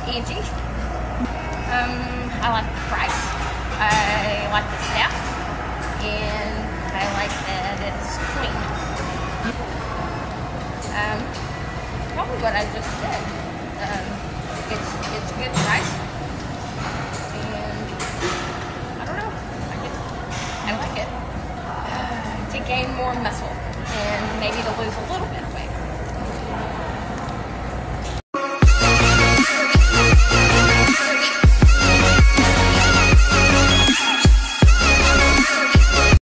Angie. I like the price. I like the staff, and I like that it's clean. Probably what I just said. It's good price, and I don't know. I like it to gain more muscle and maybe to lose a little bit.